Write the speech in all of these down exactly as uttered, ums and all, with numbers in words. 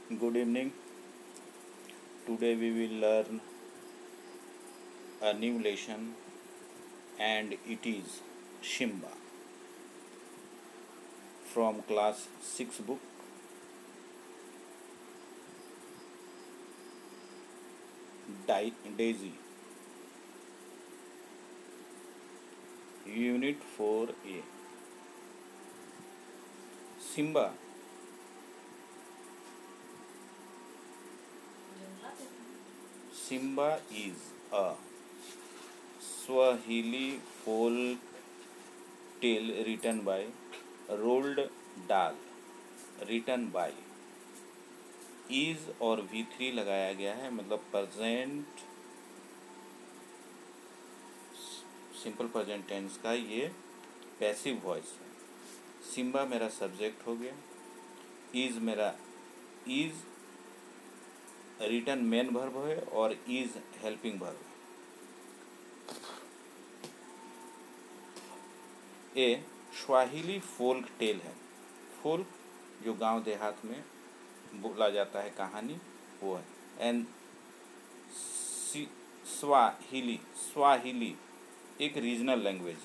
Good evening. Today we will learn a new lesson and it is Simba from class six book Daisy Unit four A. Simba Simba is a Swahili folk tale written by Roald Dahl, written by is और V three लगाया गया है, मतलब present simple present tense का ये passive voice है। Simba मेरा subject हो गया, इज मेरा इज रिटर्न मेन वर्ब है और इज हेल्पिंग वर्ब है। ए स्वाहिली फोल्क टेल है। फोल्क जो गांव देहात में बोला जाता है कहानी, वो है। एंड स्वाहिली स्वाहिली एक रीजनल लैंग्वेज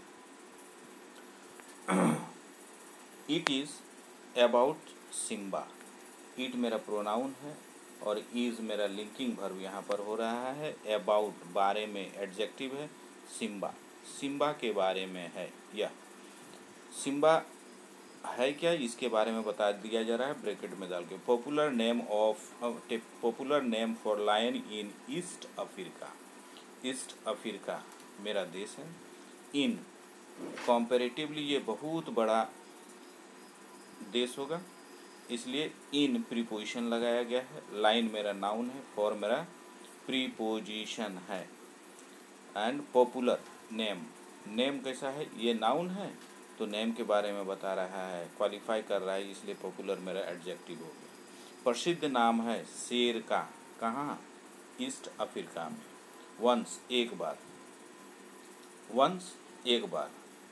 है। It is about Simba. It मेरा प्रोनाउन है और इज मेरा लिंकिंग वर्ब यहाँ पर हो रहा है। अबाउट बारे में एडजेक्टिव है। सिम्बा सिम्बा के बारे में है। यह सिम्बा है क्या, इसके बारे में बता दिया जा रहा है ब्रैकेट में डाल के। Popular name of popular name for lion in east Africa. East Africa मेरा देश है। इन कंपैरेटिवली ये बहुत बड़ा देश होगा, इसलिए इन प्रीपोजिशन लगाया गया है। लाइन मेरा नाउन है, फॉर मेरा प्रीपोजिशन है। एंड पॉपुलर नेम, नेम कैसा है, ये नाउन है तो नेम के बारे में बता रहा है, क्वालिफाई कर रहा है, इसलिए पॉपुलर मेरा एडजेक्टिव हो गया। प्रसिद्ध नाम है शेर का। कहाँ? ईस्ट अफ्रीका में। वंस एक बार, वंस एक बार,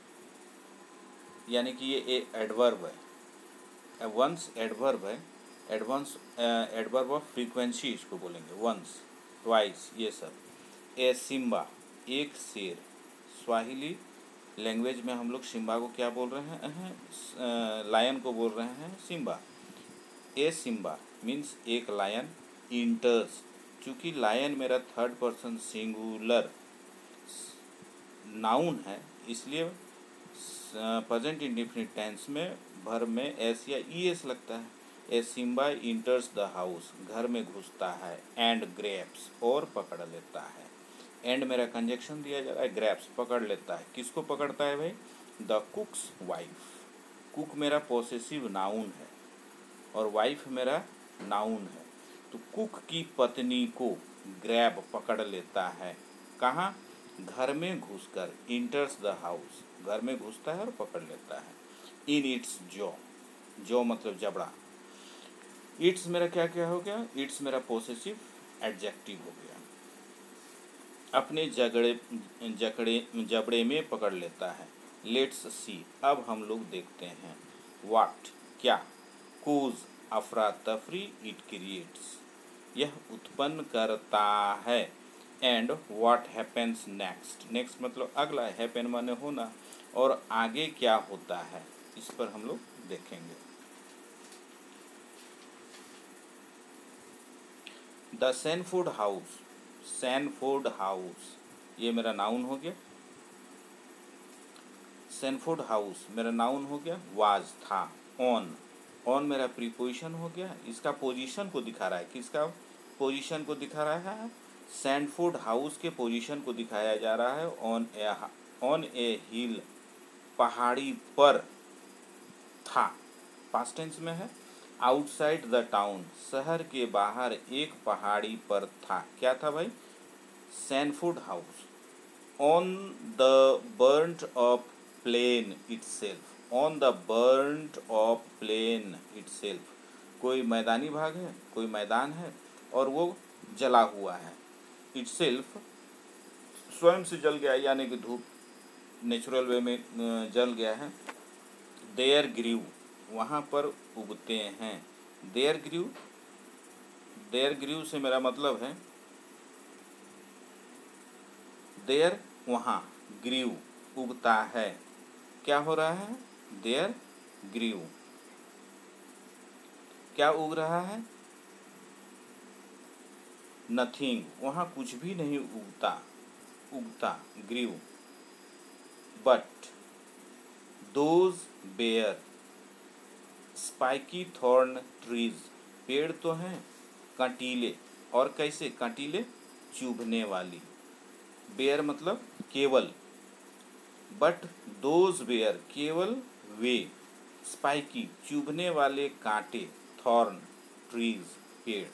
यानी कि ये एक एडवर्ब है। वंस एडवर्ब है। एडवांस एडवर्ब ऑफ फ्रीक्वेंसी इसको बोलेंगे। वंस, ट्वाइस, ये सब। ए सिम्बा एक शेर। स्वाहिली लैंग्वेज में हम लोग सिम्बा को क्या बोल रहे हैं? लायन को बोल रहे हैं सिम्बा। ए सिम्बा मीन्स एक लायन इंटर्स। चूँकि लायन मेरा थर्ड पर्सन सिंगुलर नाउन है, इसलिए प्रेजेंट इंडेफिनिट टेंस में वर्ब में एस या ई एस लगता है। A simba enters the house, घर में घुसता है। एंड ग्रैब्स और पकड़ लेता है। एंड मेरा कंजक्शन दिया जा रहा है, ग्रैब्स पकड़ लेता है। किसको पकड़ता है भाई? The cook's wife. कुक मेरा पॉसेसिव नाउन है और वाइफ मेरा नाउन है, तो कुक की पत्नी को ग्रैब पकड़ लेता है। कहाँ? घर में घुसकर। इंटर्स द हाउस, घर में घुसता है और पकड़ लेता है। इन इट्स जॉ, जॉ मतलब जबड़ा। इट्स मेरा क्या क्या हो गया? इट्स मेरा पॉसेसिव एडजेक्टिव हो गया। अपने जगड़े जकड़े जबड़े में पकड़ लेता है। लेट्स सी, अब हम लोग देखते हैं। व्हाट क्या? कोज अफरा तफरी, इट क्रिएट्स यह उत्पन्न करता है। And what happens next, next मतलब अगला, हैपन माने होना, और आगे क्या होता है इस पर हम लोग देखेंगे। The Sanford house, Sanford house ये मेरा नाउन हो गया। सैनफोर्ड हाउस मेरा नाउन हो गया। वाज था। ऑन, ऑन मेरा प्रीपोजिशन हो गया। इसका पोजीशन को दिखा रहा है। किसका पोजीशन को दिखा रहा है? सैनफोर्ड हाउस के पोजीशन को दिखाया जा रहा है। ऑन ए ऑन ए हिल, पहाड़ी पर था, पास्ट टेंस में है। आउटसाइड द टाउन, शहर के बाहर एक पहाड़ी पर था। क्या था भाई? Sanford house. On the burnt off plain itself, on the burnt off plain itself, कोई मैदानी भाग है, कोई मैदान है और वो जला हुआ है। इटसेल्फ स्वयं से जल गया, यानी कि धूप नेचुरल वे में जल गया है। देयर ग्रीव वहाँ पर उगते हैं। देयर ग्रीव देयर ग्रीव से मेरा मतलब है देयर वहाँ, ग्रीव उगता है, क्या हो रहा है, देयर ग्रीव, क्या उग रहा है, नथिंग, वहाँ कुछ भी नहीं उगता, उगता grew, but those bare spiky thorn trees, पेड़ तो हैं कंटीले, और कैसे कंटीले, चुभने वाली, बेयर मतलब केवल, बट दोज बेयर केवल वे, स्पाइकी चुभने वाले कांटे, थॉर्न ट्रीज पेड़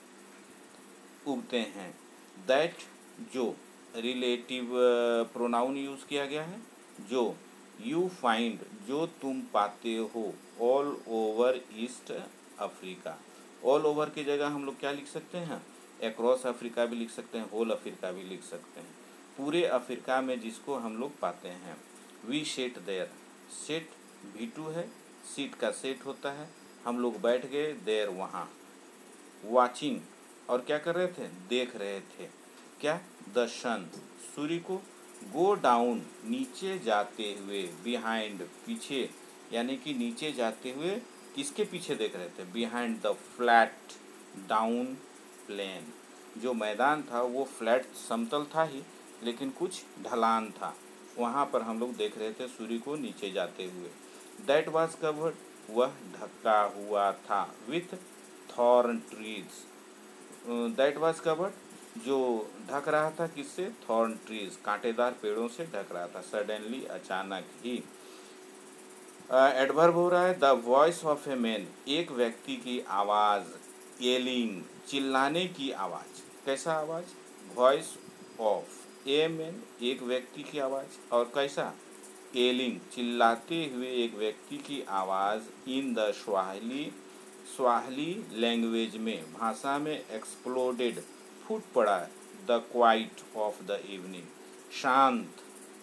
उगते हैं, दैट जो रिलेटिव प्रोनाउन यूज़ किया गया है, जो यू फाइंड जो तुम पाते हो, all over east Africa, all over की जगह हम लोग क्या लिख सकते हैं, अक्रॉस अफ्रीका भी लिख सकते हैं, होल अफ्रीका भी लिख सकते हैं, पूरे अफ्रीका में जिसको हम लोग पाते हैं। वी सेट देयर, सेट भी टू है, सीट का सेट होता है, हम लोग बैठ गए, देयर वहाँ, वाचिंग और क्या कर रहे थे, देख रहे थे, क्या, द सन सूर्य को, गो डाउन नीचे जाते हुए, बिहाइंड पीछे, यानी कि नीचे जाते हुए किसके पीछे देख रहे थे, behind the flat down plain, जो मैदान था वो फ्लैट समतल था ही, लेकिन कुछ ढलान था, वहाँ पर हम लोग देख रहे थे सूर्य को नीचे जाते हुए। दैट वाज कवर्ड, वह ढका हुआ था, with thorn trees, that was covered जो ढक रहा था किससे, थॉर्न ट्रीज कांटेदार पेड़ों से ढक रहा था, सडनली अचानक ही। एडवर्ब हो रहा है the voice of a man, एक व्यक्ति की आवाज़, येलिंग चिल्लाने की आवाज़, कैसा आवाज़, वॉइस ऑफ ए मैन एक व्यक्ति की आवाज़, और कैसा, येलिंग चिल्लाते हुए एक व्यक्ति की आवाज़, in the Swahili Swahili language में, भाषा में, एक्सप्लोडेड फूट पड़ा, the quiet of the evening, शांत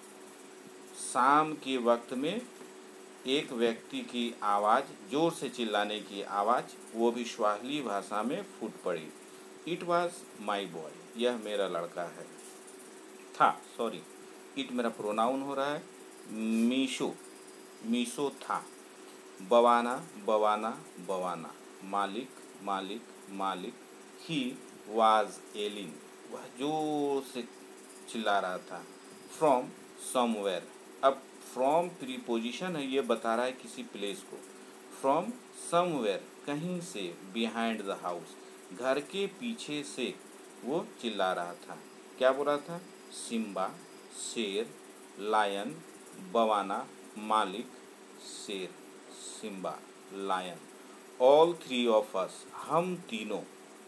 शाम के वक्त में एक व्यक्ति की आवाज़, जोर से चिल्लाने की आवाज़, वो भी स्वाहिली भाषा में फूट पड़ी। इट वाज माई बॉय, यह मेरा लड़का है, था, सॉरी, इट मेरा प्रोनाउन हो रहा है, मीशो मीशो था, बवाना बवाना बवाना, मालिक मालिक मालिक, ही वाज एलिंग, वह जोर से चिल्ला रहा था, फ्रॉम समवेयर, अब फ्रॉम प्रीपोजिशन है, ये बता रहा है किसी प्लेस को, फ्रॉम समवेयर कहीं से, बिहाइंड द हाउस घर के पीछे से वो चिल्ला रहा था, क्या बोल रहा था, सिम्बा शेर, लायन बवाना, मालिक शेर, simba lion, all three of us हम तीनों,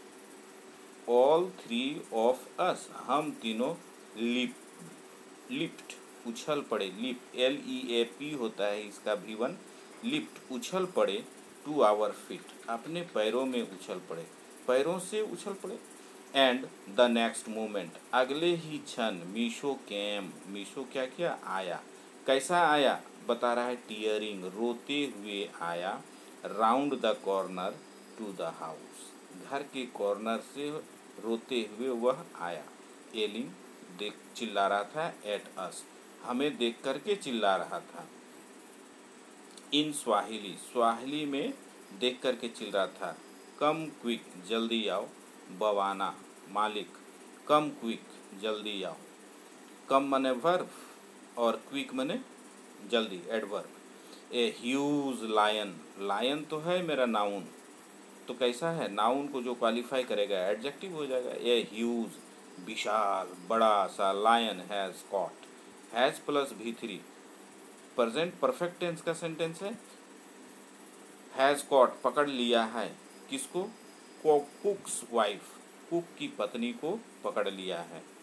ऑल थ्री ऑफ अस हम तीनों, लिप लिफ्ट उछल पड़े, leap L E A P होता है इसका भी वन, लिफ्ट उछल पड़े, टू आवर फीट अपने पैरों में उछल पड़े, पैरों से उछल पड़े, एंड द नेक्स्ट मोमेंट अगले ही क्षण, मीशो कैम मीशो क्या किया, आया, कैसा आया, बता रहा है, टीयरिंग रोते हुए आया, round the corner to the house घर के कॉर्नर से रोते हुए वह आया, एलिंग देख चिल्ला रहा था, एट अस हमें देख करके चिल्ला रहा था, इन स्वाहिली स्वाहिली में देख करके चिल्ला रहा था, कम क्विक जल्दी आओ, बवाना मालिक, कम क्विक जल्दी आओ, कम मने वर्ब और क्विक मने जल्दी, adverb, a huge lion, lion तो है मेरा नाउन, तो कैसा है, नाउन को जो क्वालिफाई करेगा एडजेक्टिव हो जाएगा, ए ह्यूज विशाल बड़ा सा, lion has caught, has plus भी थ्री, प्रेजेंट परफेक्ट टेंस का सेंटेंस है, हैज़ कॉट पकड़ लिया है, किसको, कुक्स वाइफ कुक की पत्नी को पकड़ लिया है,